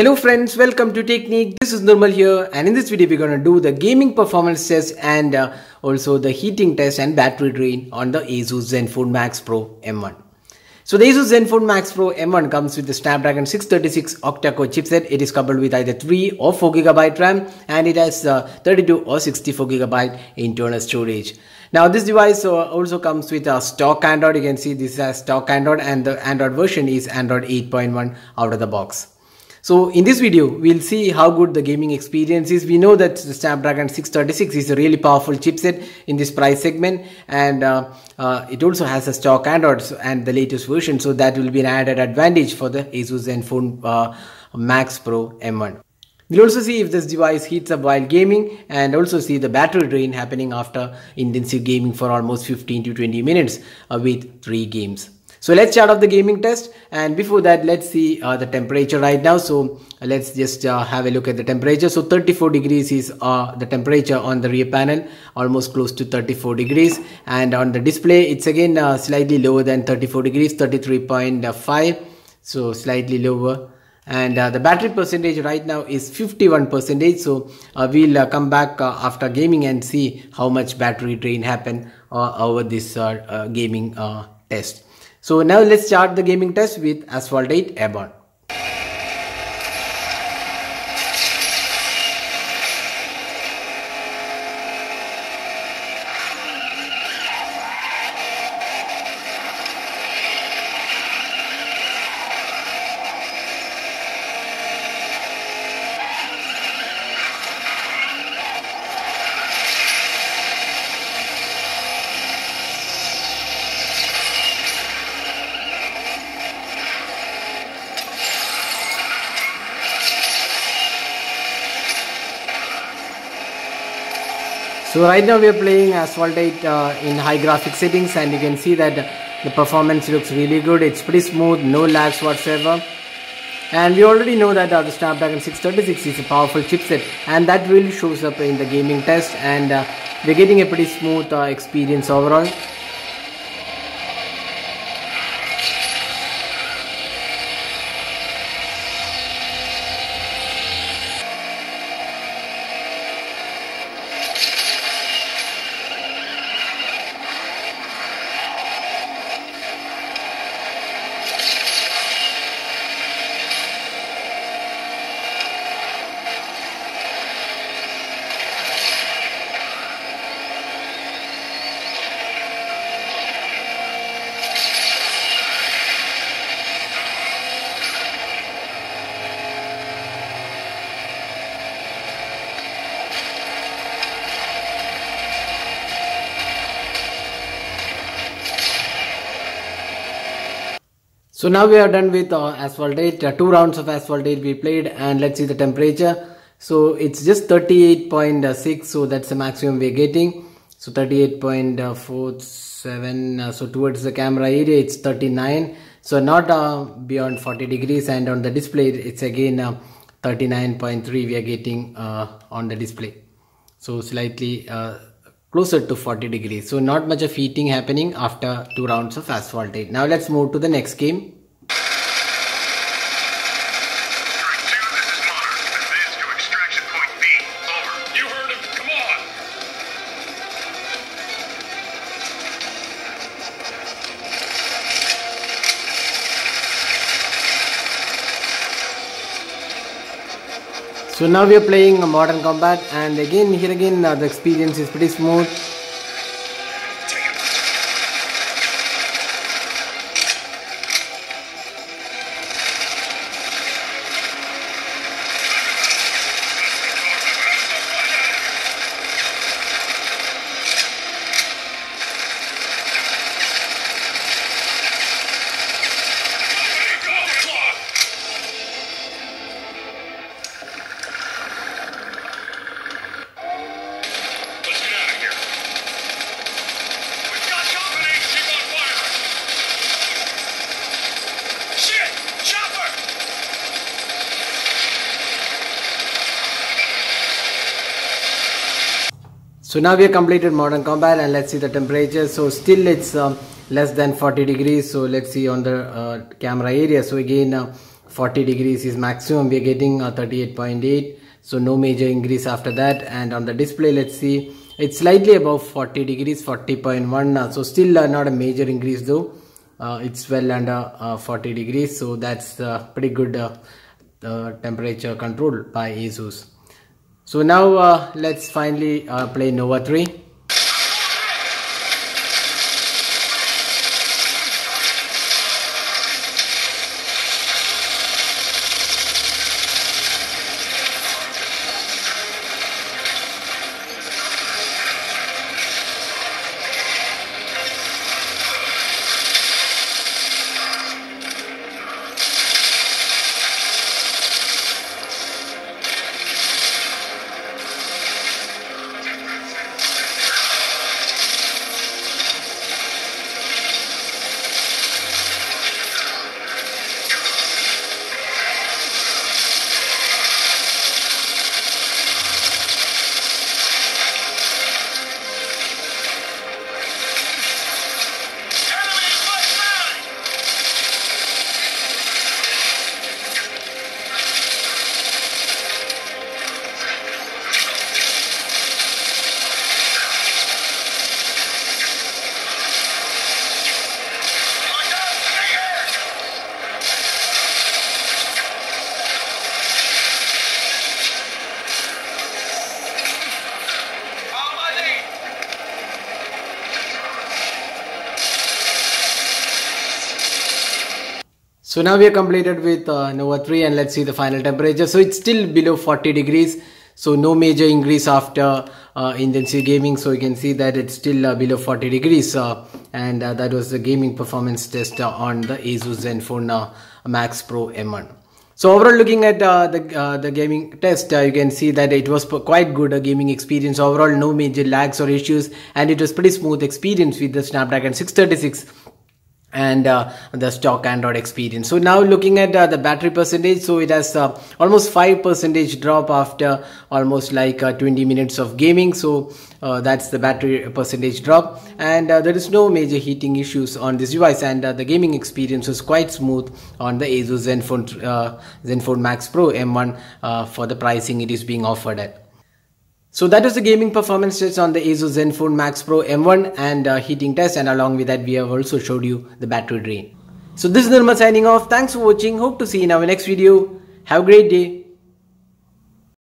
Hello friends, welcome to Technique. This is Nirmal here, and in this video we're going to do the gaming performance test and also the heating test and battery drain on the Asus Zenfone Max Pro M1. So the Asus Zenfone Max Pro M1 comes with the Snapdragon 636 octa-core chipset. It is coupled with either 3 or 4GB RAM, and it has 32 or 64GB internal storage. Now this device also comes with a stock Android. You can see this has stock Android, and the Android version is Android 8.1 out of the box. So in this video, we'll see how good the gaming experience is. We know that the Snapdragon 636 is a really powerful chipset in this price segment, and it also has a stock Android and the latest version. So that will be an added advantage for the Asus Zenfone Max Pro M1. We'll also see if this device heats up while gaming, and also see the battery drain happening after intensive gaming for almost 15 to 20 minutes with 3 games. So let's start off the gaming test, and before that let's see the temperature right now. So let's just have a look at the temperature. So 34 degrees is the temperature on the rear panel, almost close to 34 degrees, and on the display it's again slightly lower than 34 degrees, 33.5, so slightly lower. And the battery percentage right now is 51%. So we'll come back after gaming and see how much battery drain happened over this gaming test. So now let's start the gaming test with Asphalt 8 Airborne. So right now we are playing Asphalt 8 in high graphics settings, and you can see that the performance looks really good. It's pretty smooth, no lags whatsoever. And we already know that the Snapdragon 636 is a powerful chipset, and that really shows up in the gaming test, and we're getting a pretty smooth experience overall. So now we are done with Asphalt 8, 2 rounds of Asphalt 8 we played, and let's see the temperature. So it's just 38.6, so that's the maximum we're getting. So 38.47, so towards the camera area it's 39, so not beyond 40 degrees, and on the display it's again 39.3 we are getting on the display. So slightly closer to 40 degrees. So not much of heating happening after 2 rounds of Asphalt 8. Now let's move to the next game. So now we are playing Modern Combat, and again the experience is pretty smooth. So now we have completed Modern Combat, and let's see the temperature. So still it's less than 40 degrees. So let's see on the camera area. So again 40 degrees is maximum. We are getting 38.8, so no major increase after that. And on the display, let's see, it's slightly above 40 degrees, 40.1, so still not a major increase though. It's well under 40 degrees, so that's pretty good temperature control by Asus. So now let's finally play Nova 3. So now we are completed with Nova 3, and let's see the final temperature. So it's still below 40 degrees. So no major increase after intensive gaming. So you can see that it's still below 40 degrees. And that was the gaming performance test on the Asus Zenfone Max Pro M1. So overall, looking at the gaming test, you can see that it was quite good gaming experience. Overall, no major lags or issues, and it was pretty smooth experience with the Snapdragon 636 and the stock Android experience. So now looking at the battery percentage, so it has almost 5% drop after almost like 20 minutes of gaming. So that's the battery percentage drop, and there is no major heating issues on this device, and the gaming experience was quite smooth on the Asus Zenfone Max Pro M1 for the pricing it is being offered at. So that was the gaming performance test on the Asus Zenfone Max Pro M1 and heating test, and along with that we have also showed you the battery drain. So this is Nirmal signing off. Thanks for watching. Hope to see you in our next video. Have a great day.